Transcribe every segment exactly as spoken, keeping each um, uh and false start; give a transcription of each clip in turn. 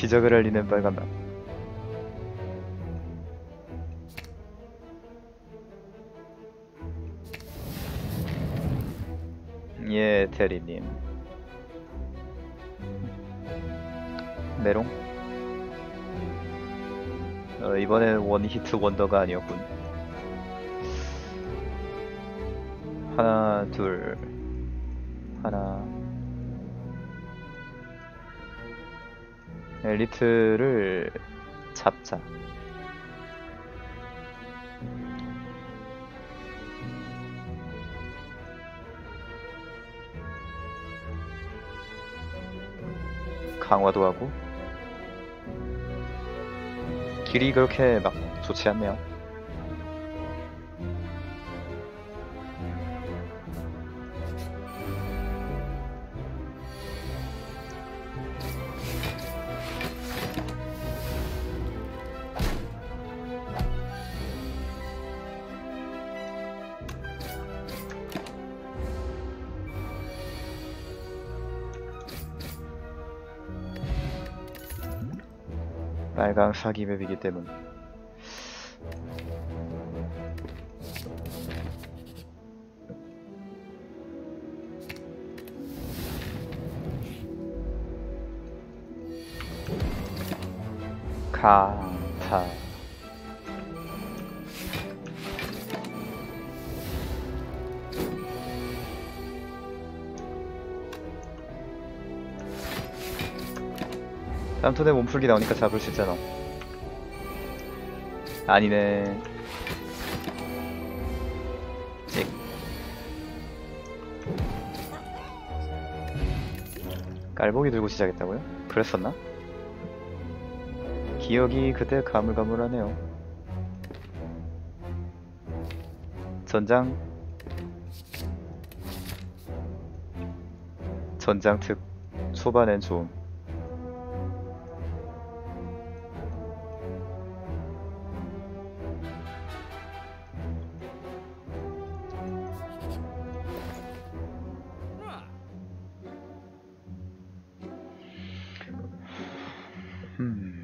기적을 알리는 빨간맛. 예, 테리님. 메롱? 어, 이번엔 원히트 원더가 아니었군. 하나, 둘, 하나. 엘리트를 잡자. 강화도 하고. 길이 그렇게 막 좋지 않네요. 빨강 사기 맵이기 때문. 강타. 다음 턴에 몸풀기 나오니까 잡을 수 있잖아. 아니네. 찍. 깔보기 들고 시작했다고요? 그랬었나? 기억이 그때 가물가물하네요. 전장. 전장 특. 초반엔 좀. 음.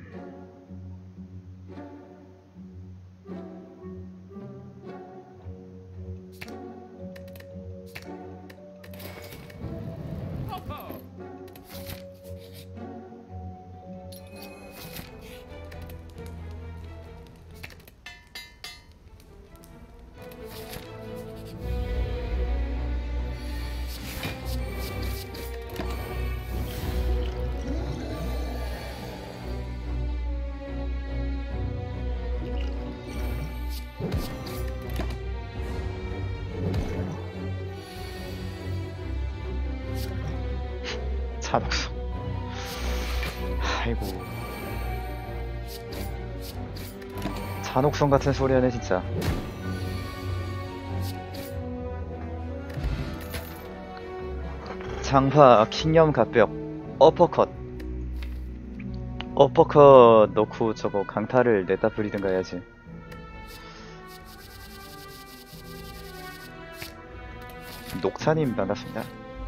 잔혹성. 아이고. 잔혹성 같은 소리 하네 진짜. 장파 킹념 갑벽 어퍼컷. 어퍼컷 넣고 저거 강타를 냈다 부리든가 해야지. 녹차님 반갑습니다.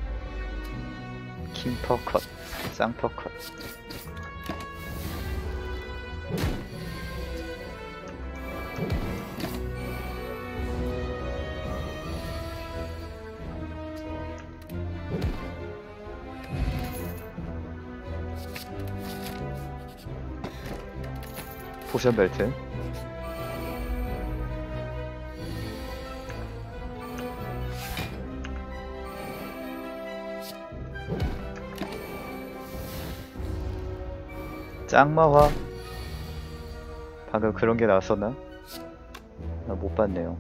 킹퍼컷, 쌍퍼컷. 포션 벨트. 짱마화. 방금 그런 게 나왔었나? 나 못 봤네요.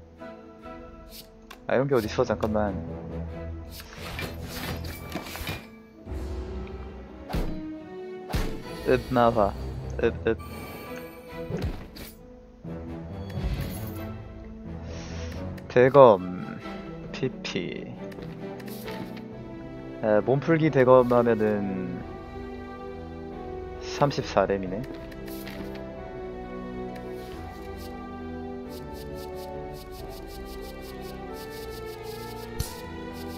아, 이런 게 어딨어? 잠깐만. 읍마화. 읍, 읍. 대검. 피피. 아, 몸풀기 대검 하면은 삼십사 렘이네.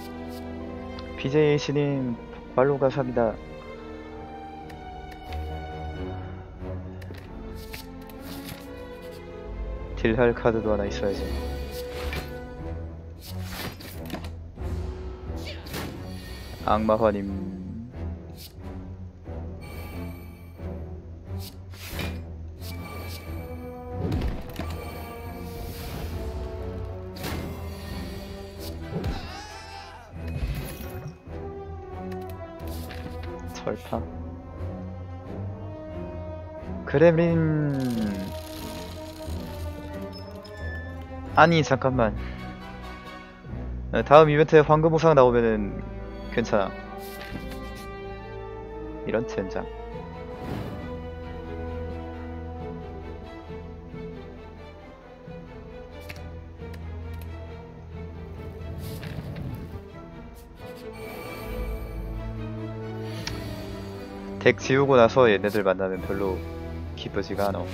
비제이 신님 팔로우 감사합니다. 딜할 카드도 하나 있어야지. 악마화님. 철파. 그렘린. 아니 잠깐만. 다음 이벤트에 황금 보상 나오면은 괜찮아. 이런 젠장. 덱 지우고 나서 얘네들 만나면 별로 기쁘지가 않아.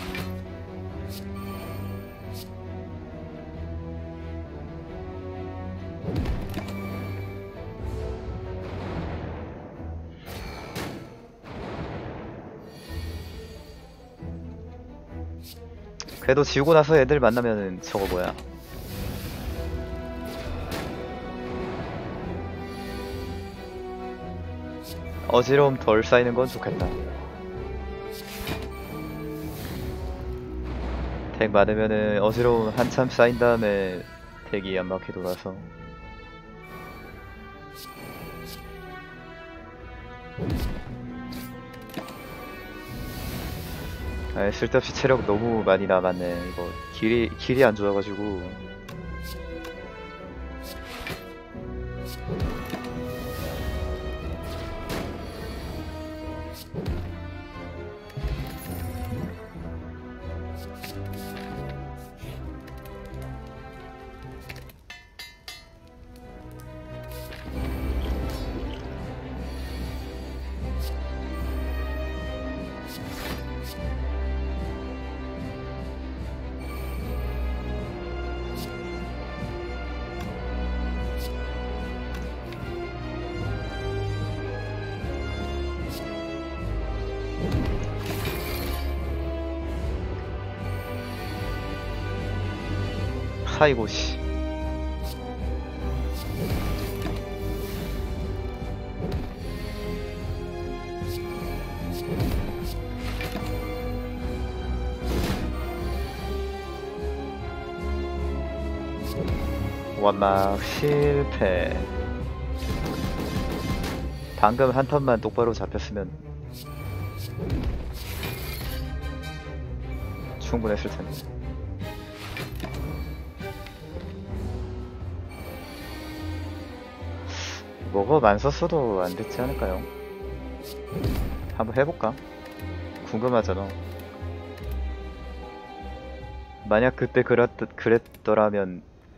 그래도 지우고 나서 애들 만나면은 저거 뭐야, 어지러움 덜 쌓이는 건 좋겠다. 덱 많으면은 어지러움 한참 쌓인 다음에 덱이 안 맞게 돌아서. 아, 쓸데없이 체력 너무 많이 남았네. 이거 길이 길이 안 좋아가지고. 아이고 씨. 완막 실패. 방금 한 턴만 똑바로 잡혔으면 충분했을 텐데. 뭐가 안 썼어도 안 됐지 않을까요? 한번 해볼까? 궁금하잖아. 만약 그때 그랬, 그랬더라면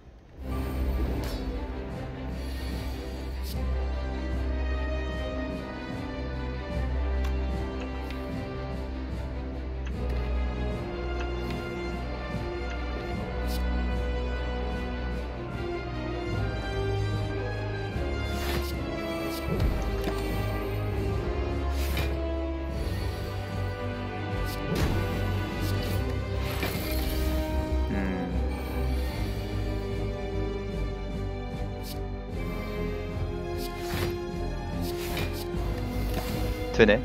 되네.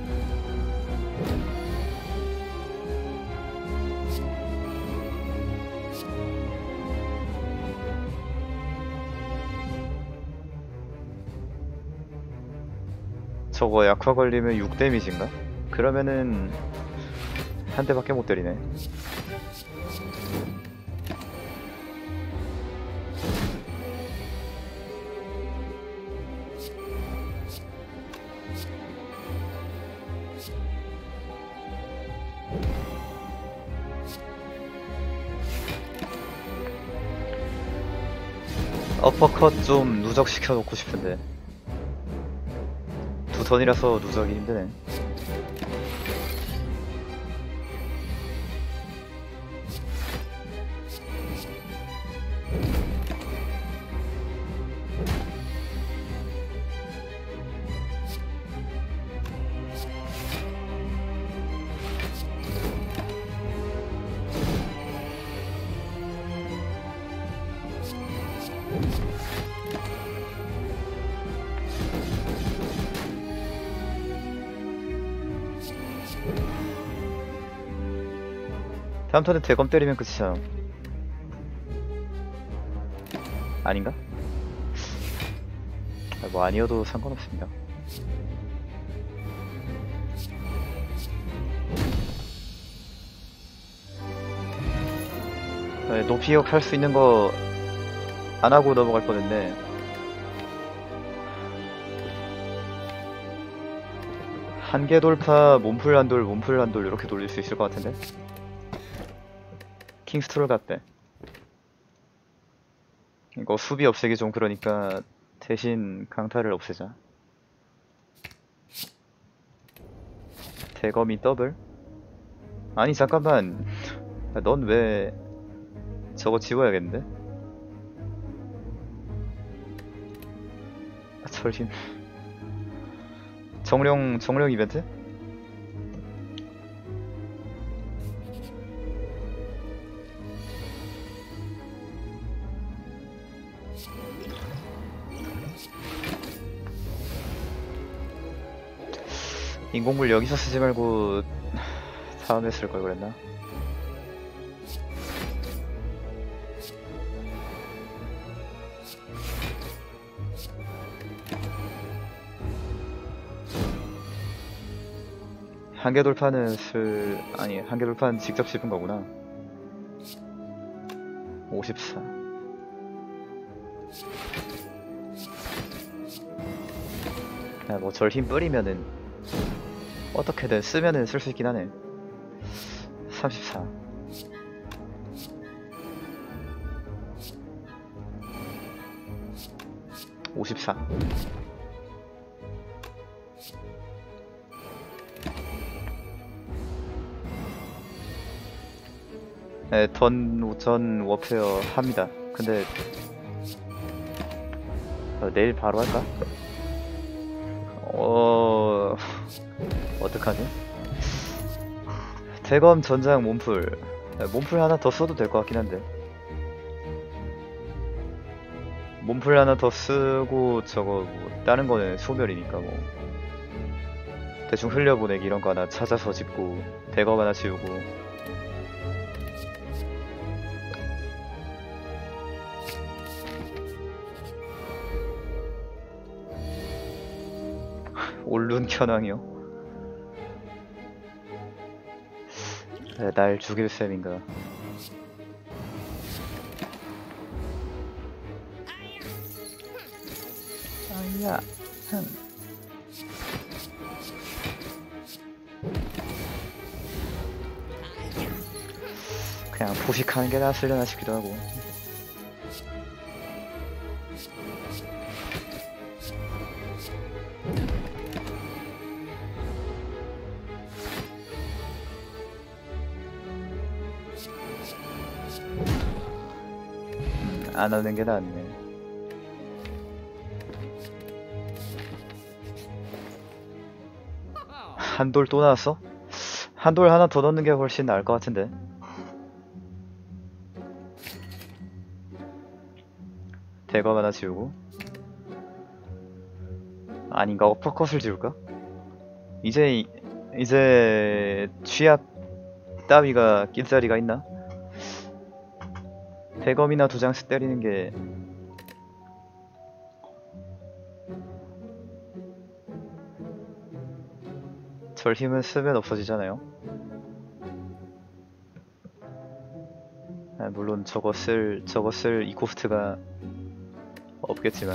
저거 약화 걸리면 육 데미지인가? 그러면은 한 대밖에 못 때리네. 어퍼컷 좀 누적시켜 놓고 싶은데 두 턴이라서 누적이 힘드네. 다음 턴에 대검 때리면 끝이잖아. 아닌가? 아, 뭐 아니어도 상관없습니다. 네, 높이역 할 수 있는 거 안 하고 넘어갈 뻔했네. 한계 돌파, 몸풀 한돌, 몸풀 한돌 이렇게 돌릴 수 있을 것 같은데. 킹스트롤 같대. 이거 수비 없애기 좀 그러니까 대신 강타를 없애자. 대검이 더블? 아니 잠깐만, 넌 왜 저거 지워야겠는데? 아, 철심. 정령 정령 이벤트? 인공물 여기서 쓰지 말고 다음에 쓸 걸 그랬나? 한계 돌파는 쓸... 아니 한계 돌파는 직접 씹은 거구나. 오십사. 야, 뭐 절 힘 뿌리면은 어떻게든 쓰면은 쓸 수 있긴 하네. 삼십사. 오십사. 네, 던, 전 워페어 합니다. 근데 어, 내일 바로 할까? 어... 어떡하지? 대검 전장 몸풀. 네, 몸풀 하나 더 써도 될 것 같긴 한데. 몸풀 하나 더 쓰고 저거 뭐 다른 거는 소멸이니까 뭐 대충 흘려보내기 이런 거 하나 찾아서 짓고 대검 하나 지우고. 올룬 현황이요? 네, 날 죽일 셈인가. 아야, 흠. 그냥 포식하는 게 낫으려나 싶기도 하고. 음, 안 하는 게 낫네. 한돌 또 나왔어? 한돌 하나 더 넣는 게 훨씬 나을 것 같은데. 대검 하나 지우고. 아닌가? 어퍼컷을 지울까? 이제 이제 취약 따위가 낄 자리가 있나? 대검이나 두 장씩 때리는 게 절 힘은 쓰면 없어지잖아요. 아, 물론 저거 쓸 저거 쓸 이코스트가 없겠지만.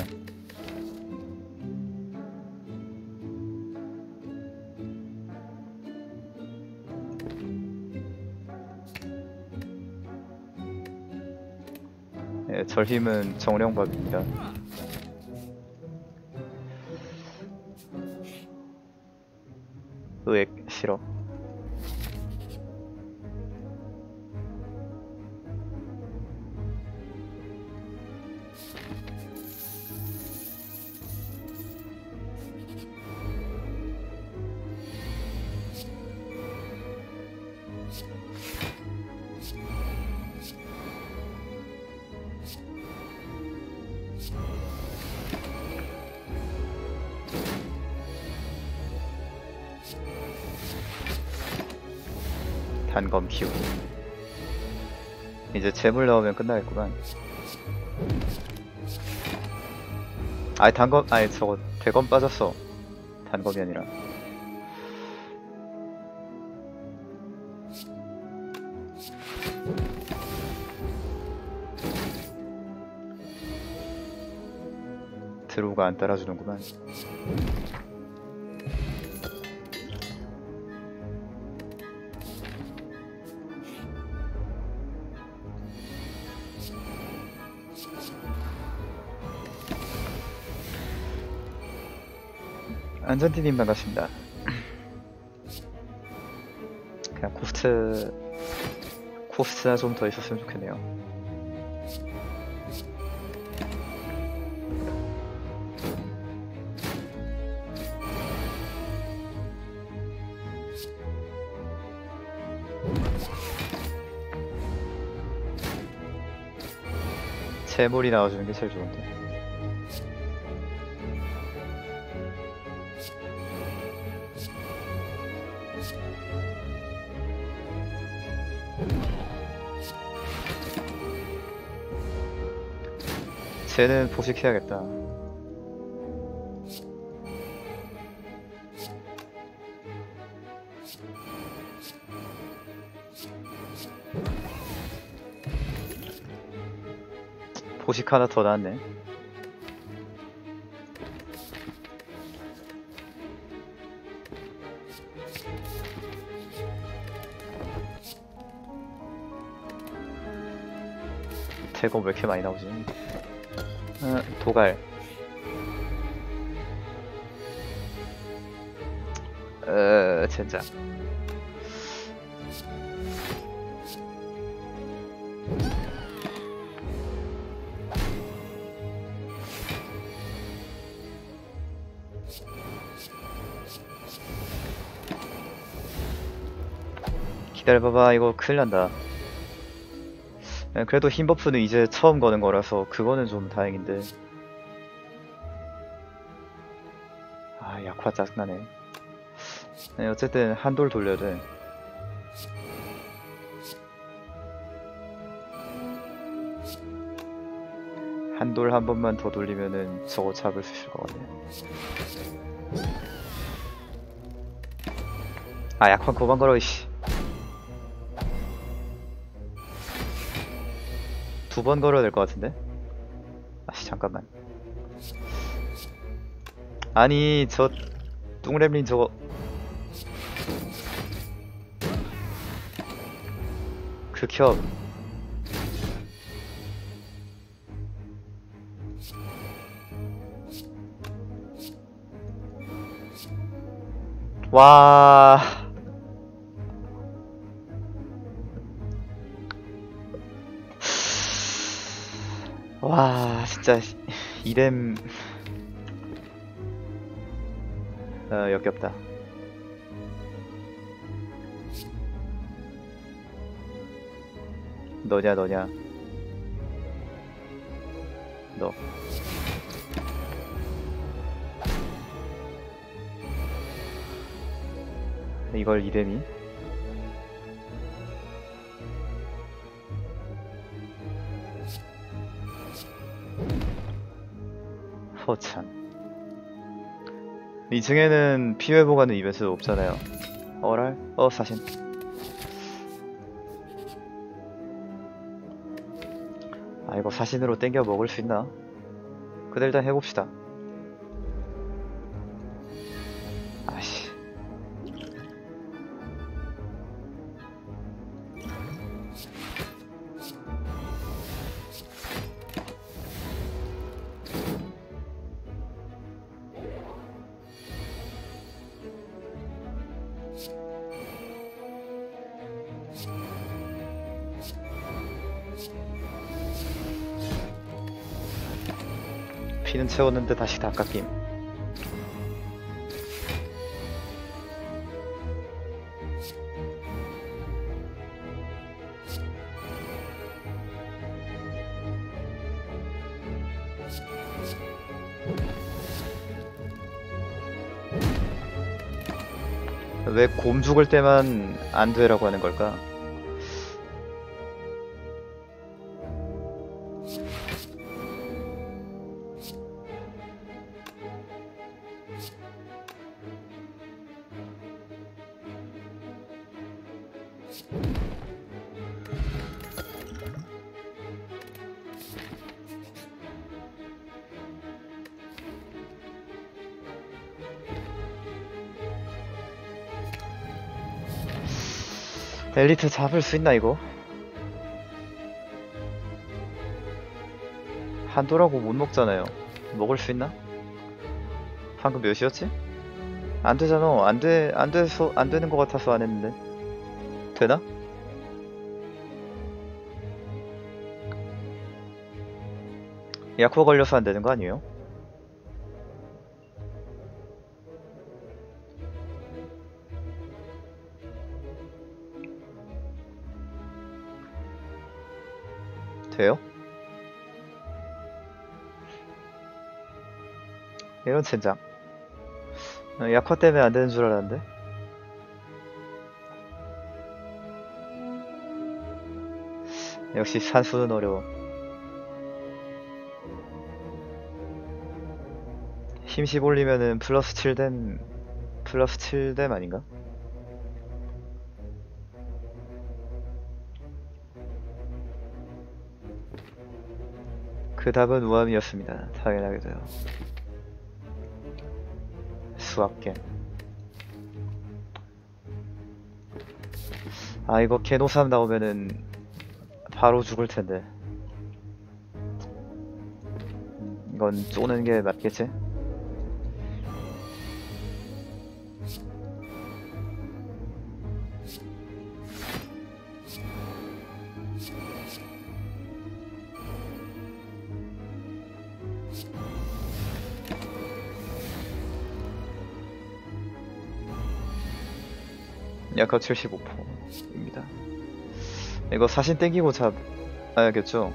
예, 절 힘은 정령밥입니다. 의액 싫어. 단검 키우기. 이제 재물 나오면 끝나겠구만. 아이 단검 아이 저거 대검 빠졌어. 단검이 아니라. 드로우가 안 따라주는구만. 안전티님 반갑습니다. 그냥 코스트 코스트나 좀 더 있었으면 좋겠네요. 재물이 나와주는 게 제일 좋은데. 쟤는 포식해야겠다. 포식 하나 더 나왔네. 대검 왜 이렇게 많이 나오지? 어, 도갈. 어, 젠장. 기다려봐봐, 이거 큰일 난다. 그래도 흰 버프는 이제 처음 거는 거라서 그거는 좀 다행인데. 아, 약화 짜증나네. 네, 어쨌든 한돌 돌려야 돼. 한돌 한 번만 더 돌리면은 저거 잡을 수 있을 것 같네. 아, 약화 그만 걸어, 이씨. 두 번 걸어야 될 것 같은데? 아씨, 잠깐만. 아니, 저 뚱렘린 저거 극혐. 와. 와, 진짜 이렘 어, 역겹다. 너냐 너냐 너. 이걸 이렘이? 허참. 이 층에는 피회복하는 이벤트도 없잖아요. 어랄? 어, 사신. 아, 이거 사신으로 땡겨 먹을 수 있나? 근데 일단 해봅시다. 아씨. 피는 채웠는데 다시 다 깎임. 왜 곰 죽을 때만 안 되라고 하는 걸까? 엘리트 잡을 수 있나 이거? 한도라고 못 먹잖아요. 먹을 수 있나? 방금 몇이었지? 안 되잖아. 안 돼, 안 돼서, 안 되는 것 같아서 안 했는데. 되나? 약호 걸려서 안 되는 거 아니에요? 돼요? 이런 젠장. 어, 약화 때문에 안 되는 줄 알았는데. 역시 산수는 어려워. 힘 십 올리면은 플러스 칠 댐, 플러스 칠 댐 아닌가? 그 답은 우암이었습니다. 당연하게도요. 수학계. 아 이거 개노삼 나오면은 바로 죽을 텐데. 이건 쪼는 게 맞겠지? 약간 칠십오 퍼센트입니다. 이거 사신 땡기고 잡아야겠죠?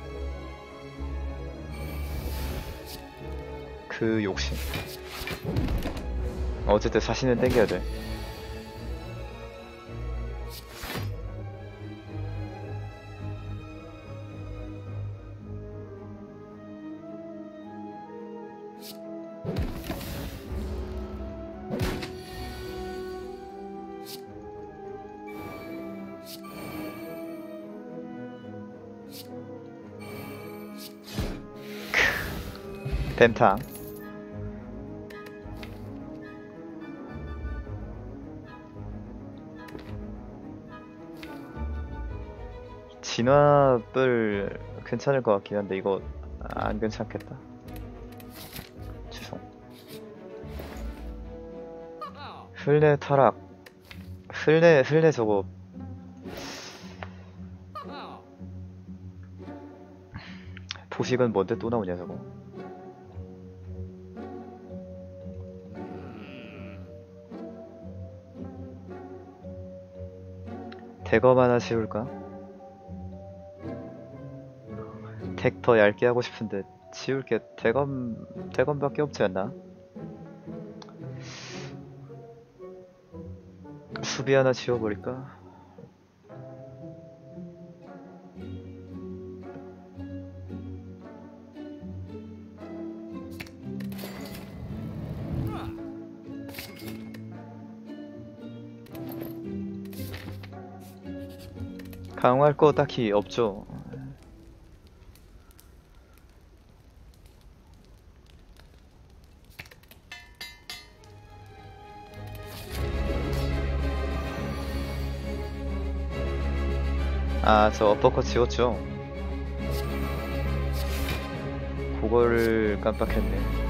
그 욕심. 어쨌든 사신은 땡겨야 돼. 뱀탕. 진화ብል 괜찮을 것 같긴 한데 이거 안 괜찮겠다. 죄송. 흘레 타락. 흘레 흘레 저거 포식은 뭔데 또 나오냐 저거. 대검 하나 지울까? 덱 더 얇게 하고 싶은데 지울 게 대검 대검밖에 없지 않나? 수비 하나 지워버릴까? 강화할 거 딱히 없죠. 아, 저 어퍼컷 지웠죠. 그거를 깜빡했네.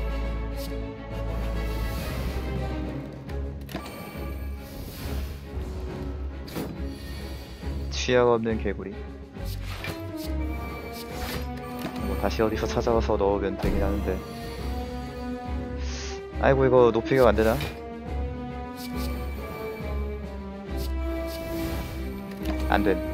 취약 없는 개구리. 뭐 다시 어디서 찾아와서 넣으면 되긴 하는데. 아이고 이거 높이가 안 되나? 안 된.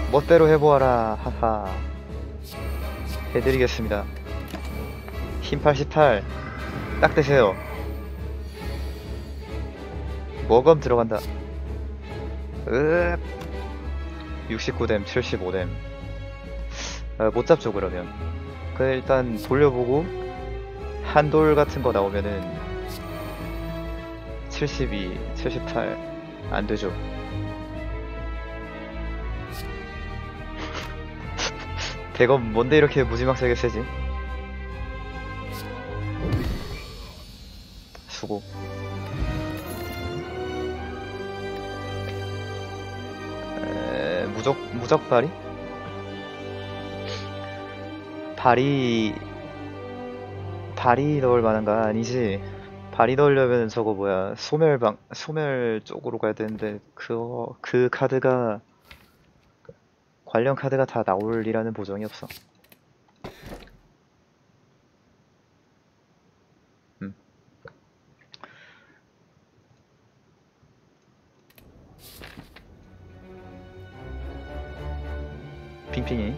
멋대로 해보아라. 하하. 해드리겠습니다. 힘 팔십팔. 딱 되세요. 모검 들어간다. 으 육십구 뎀, 칠십오 뎀. 아, 못 잡죠, 그러면. 그, 일단, 돌려보고, 한돌 같은 거 나오면은, 칠십이, 칠십팔, 안 되죠. 대검, 뭔데 이렇게 무지막 세게 세지? 수고. 에, 무적, 무적 발이? 발이 발이 넣을 만한가? 아니지. 발이 넣으려면 저거 뭐야, 소멸방 소멸 쪽으로 가야 되는데 그거 그 카드가 관련 카드가 다 나올리라는 보장이 없어. 음. 핑핑이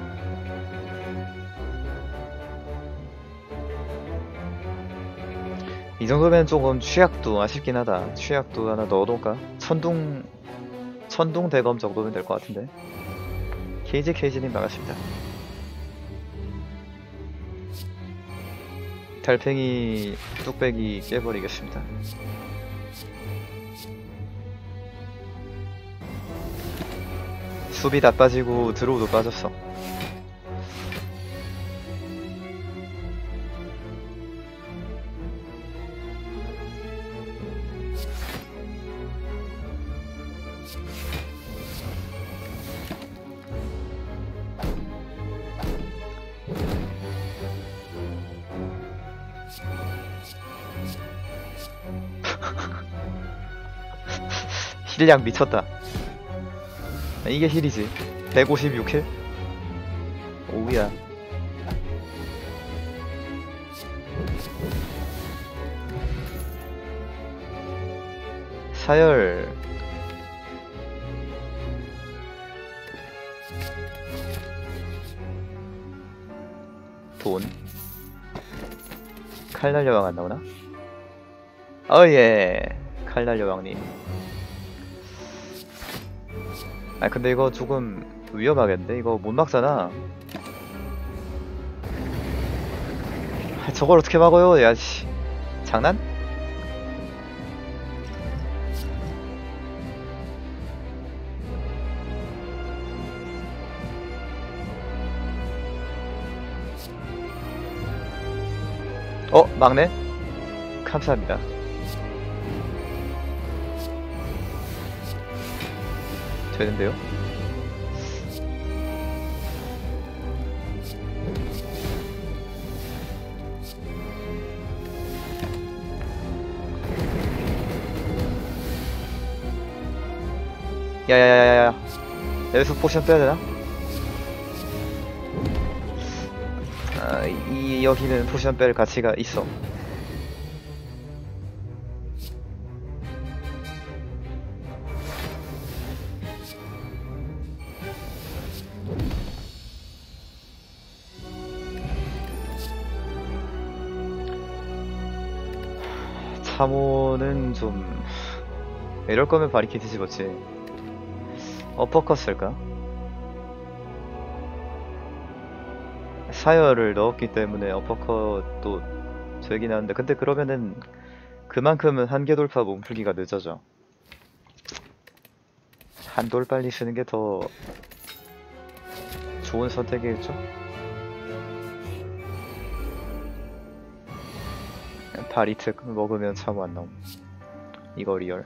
이 정도면 조금 취약도 아쉽긴 하다. 취약도 하나 넣어둘까? 천둥, 천둥 대검 정도면 될 것 같은데. 케이지 케이지님 반갑습니다. 달팽이 뚝배기 깨버리겠습니다. 수비 다 빠지고 드로우도 빠졌어. 힐량 미쳤다. 이게 힐이지. 백오십육 킬? 오우야. 사열. 돈. 칼날 여왕 안 나오나? 어예. 칼날 여왕님. 아 근데 이거 조금 위험하겠는데? 이거 못 막잖아. 아, 저걸 어떻게 막어요? 야씨. 장난? 어? 막네? 감사합니다. 되는데요? 야야야야야, 여기서 포션 빼야되나? 아, 이 여기는 포션 뺄 가치가 있어. 참호는 좀 이럴 거면 바리케이트 집었지. 어퍼컷 쓸까? 사열을 넣었기 때문에 어퍼컷도 되긴 하는데, 근데 그러면은 그만큼은 한계 돌파 몸풀기가 늦어져. 한돌 빨리 쓰는 게 더 좋은 선택이겠죠? 바리트 먹으면 참호 안 나옴. 이거 리얼.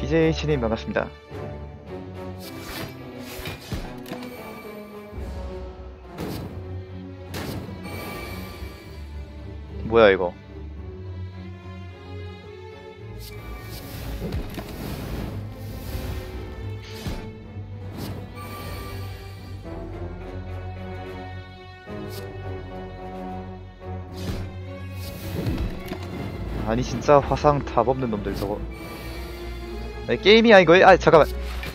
비제이씨님 반갑습니다. 뭐야 이거? 아니 진짜 화상 답 없는 놈들 저거. 아니, 게임이야 이거? 아 잠깐만.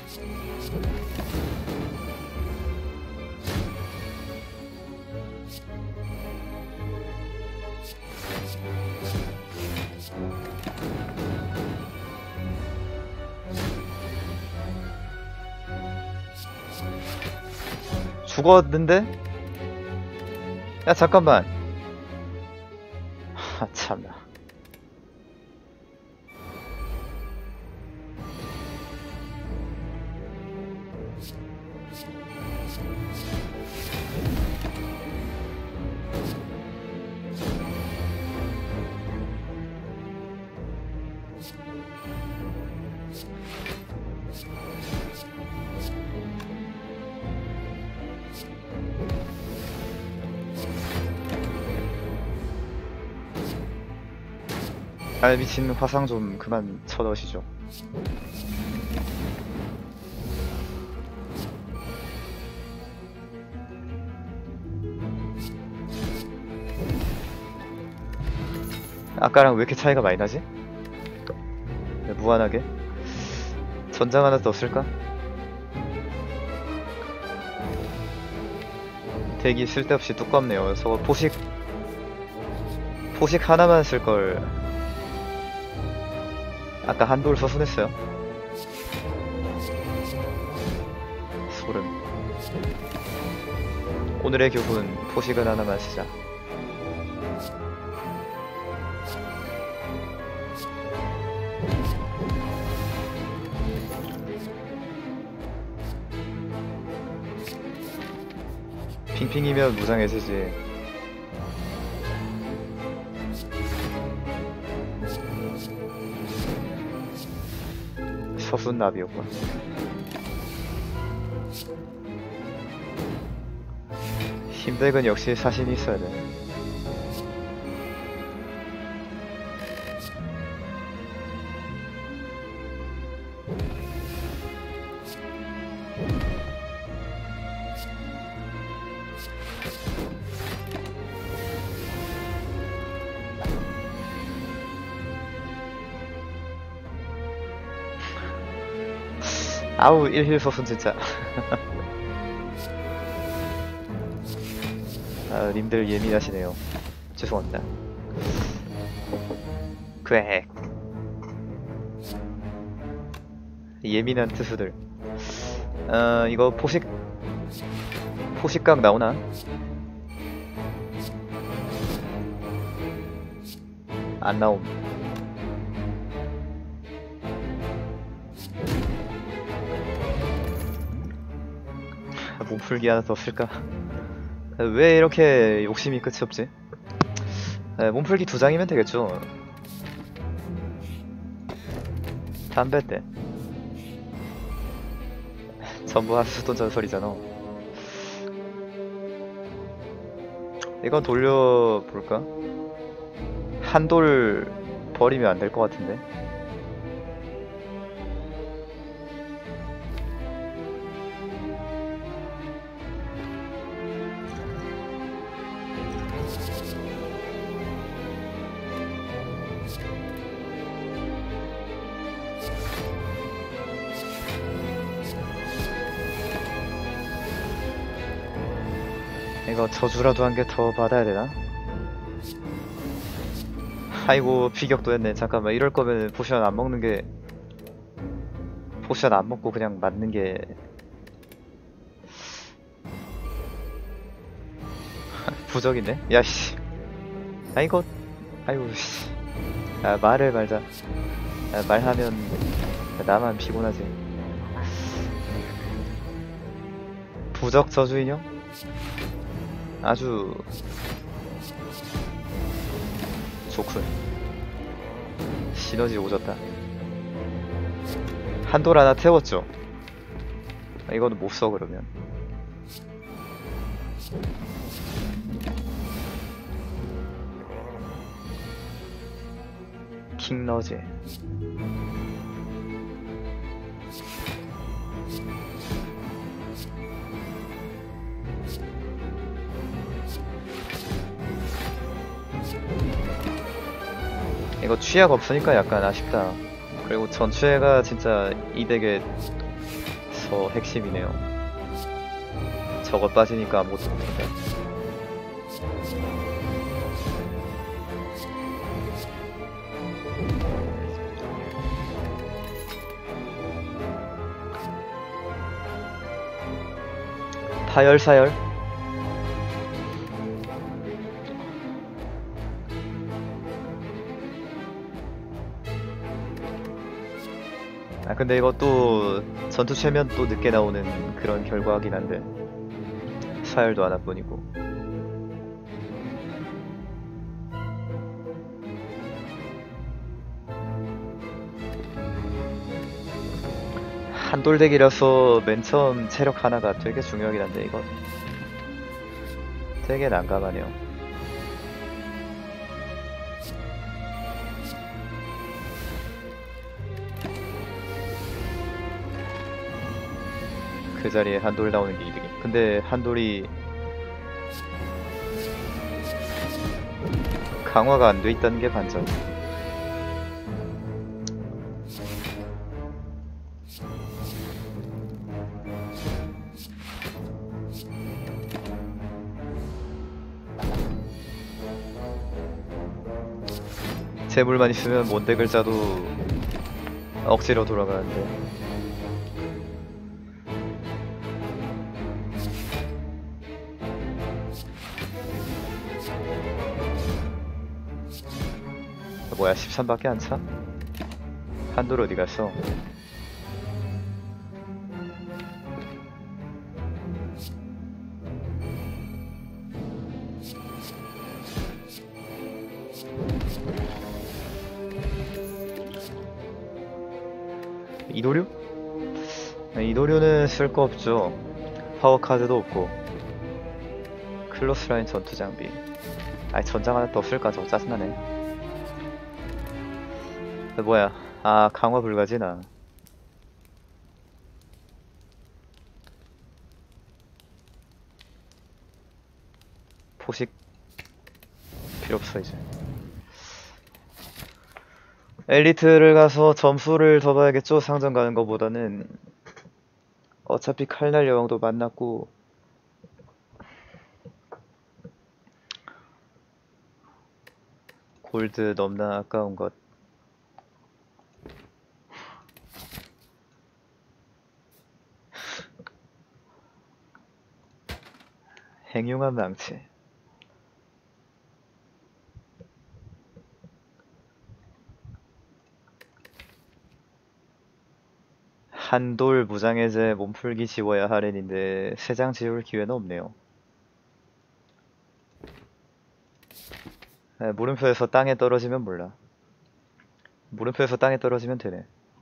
죽었는데? 야 잠깐만. 하 참나. 아 미친 화상 좀 그만 쳐넣으시죠. 아까랑 왜 이렇게 차이가 많이 나지? 네, 무한하게? 전장 하나 더 쓸까? 대기 쓸데없이 두껍네요. 저거 포식 포식 하나만 쓸걸. 아까 한돌 서순했어요. 소름. 오늘의 교훈, 포식은 하나만 쓰자. 핑핑이면 무장해지지. 서순 나비였군. 힘백은 역시 사심이 있어야 돼. 아우 일힐 서순 진짜. 아 님들 예민하시네요. 죄송합니다. 꽥. 예민한 투수들. 어 이거 포식 포식각 나오나? 안 나옴. 몸풀기 하나 더 쓸까? 왜 이렇게 욕심이 끝이 없지? 네, 몸풀기 두 장이면 되겠죠. 담배 때 전부 하수돈 전설이잖아. 이건 돌려볼까? 한 돌 버리면 안 될 것 같은데. 이거 저주라도 한 개 더 받아야 되나? 아이고 비격도 했네. 잠깐만 이럴 거면 포션 안 먹는 게 포션 안 먹고 그냥 맞는 게 부적이네? 야씨. 아 이거 아이고 씨. 아 말을 말자. 아, 말하면 나만 피곤하지. 부적 저주 인형? 아주 좋군. 시너지 오졌다. 한돌 하나 태웠죠. 아, 이거는 못 써 그러면. 킹러지. 이거 취약 없으니까 약간 아쉽다. 그리고 전투회가 진짜 이 덱에서 핵심이네요. 저거 빠지니까 아무것도 못한다. 타열사열. 아 근데 이것도 전투 최면 또 늦게 나오는 그런 결과긴 한데 사열도 하나뿐이고. 한돌덱이라서 맨 처음 체력 하나가 되게 중요하긴 한데 이거 되게 난감하네요. 그 자리에 한돌 나오는 게 이득이. 근데 한돌이 강화가 안 돼 있다는 게 반전. 재물만 있으면 뭔데 글자도 억지로 돌아가는데. 뭐야 십삼밖에 안 차? 한돌 어디 갔어? 이도류? 이도류는 쓸 거 없죠. 파워 카드도 없고 클로스 라인 전투 장비. 아니 전장 하나 더 쓸까? 저거 짜증나네. 뭐야? 아 강화 불가지 나. 포식 필요 없어 이제. 엘리트를 가서 점수를 더 봐야겠죠? 상점 가는 거보다는. 어차피 칼날 여왕도 만났고 골드 넘나 아까운 것. 행용한 망치. 한돌 무장해제 몸풀기 지워야 할인인데 세 장 지울 기회는 없네요. 네, 물음표에서 땅에 떨어지면 몰라. 물음표에서 땅에 떨어지면 되네.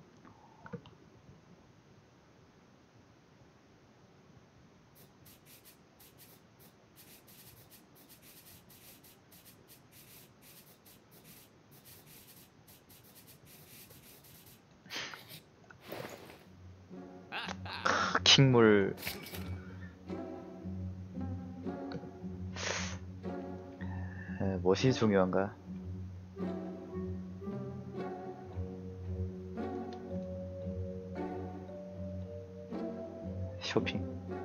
킹물. 에, 무엇이 중요한가? 쇼핑.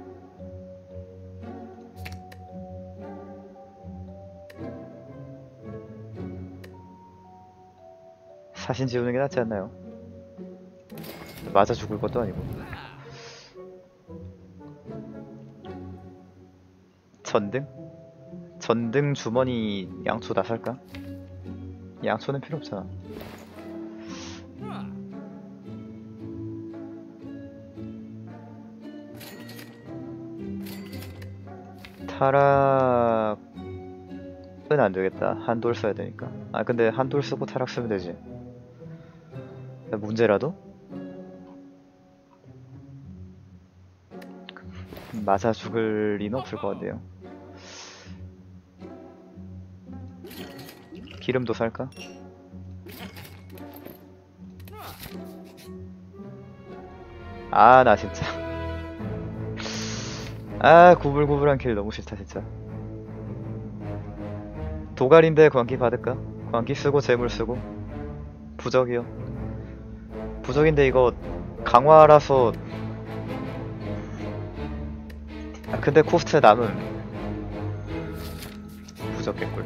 사신 지우는 게 낫지 않나요? 맞아 죽을 것도 아니고. 전등? 전등 주머니 양초 다 살까? 양초는 필요 없잖아. 타락은 안 되겠다. 한돌 써야 되니까. 아 근데 한돌 쓰고 타락 쓰면 되지. 문제라도? 맞아 죽을 리는 없을 것 같네요. 기름도 살까? 아 나 진짜 아 구불구불한 길 너무 싫다 진짜. 도갈인데 광기 받을까? 광기 쓰고 재물 쓰고 부적이요. 부적인데 이거 강화라서. 아 근데 코스트 남음. 부적 개꿀.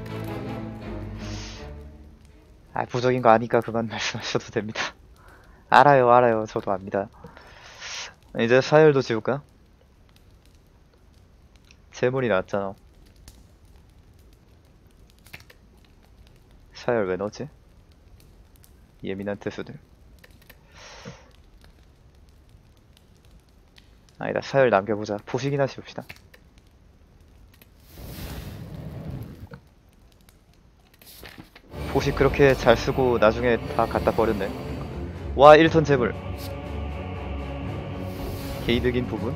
아 부적인 거 아니까 그만 말씀하셔도 됩니다. 알아요 알아요 저도 압니다. 이제 사열도 지울까? 재물이 나왔잖아. 사열 왜 넣었지? 예민한 태수들. 아니다 사열 남겨보자. 포식이나 지웁시다. 포식 그렇게 잘 쓰고 나중에 다 갖다 버렸네. 와 일 톤 재물. 개이득인 부분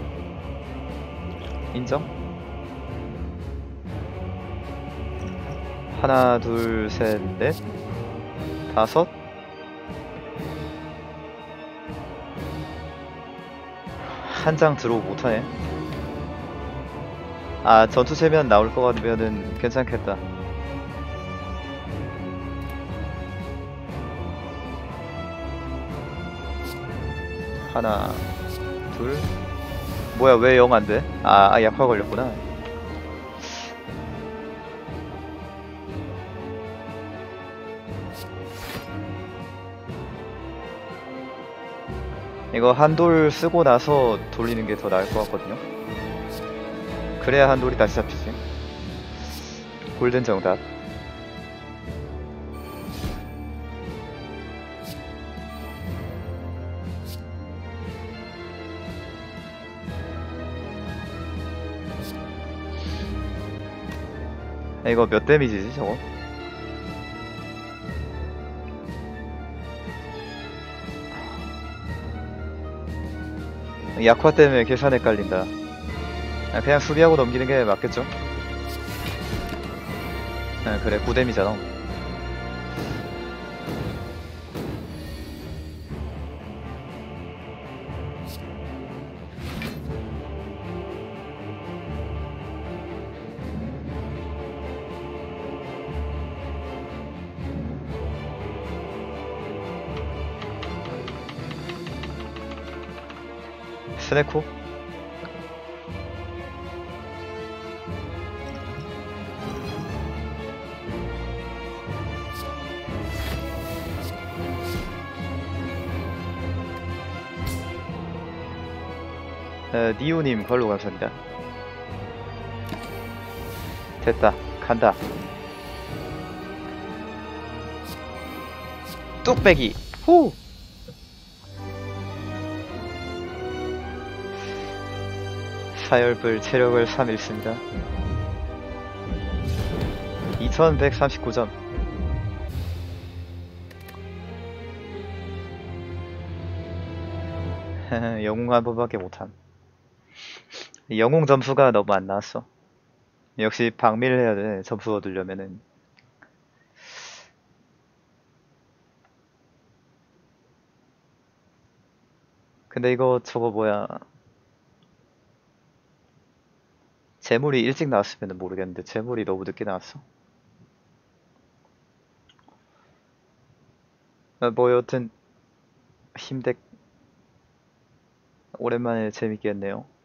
인정. 하나 둘 셋 넷 다섯. 한 장 들어오 못하네. 아 전투체면 나올 것 같으면은 괜찮겠다. 하나 둘. 뭐야 왜 영 안돼? 아, 아 약화 걸렸구나. 이거 한돌 쓰고 나서 돌리는 게 더 나을 것 같거든요. 그래야 한돌이 다시 잡히지. 골든 정답. 이거 몇 데미지지 저거? 약화 때문에 계산 헷갈린다. 아, 그냥 수비하고 넘기는 게 맞겠죠? 아, 그래 구 데미잖아. 스네코? 어, 니오님 걸로 감사합니다. 됐다 간다. 뚝배기 후. 사열불 체력을 삼 잃습니다. 이천백삼십구 점. 영웅 한 번밖에 못함. 영웅 점수가 너무 안 나왔어. 역시 방밀을 해야 돼 점수 얻으려면은. 근데 이거 저거 뭐야 재물이 일찍 나왔으면 모르겠는데 재물이 너무 늦게 나왔어. 아, 뭐 여튼 힘댁 오랜만에 재밌게 했네요.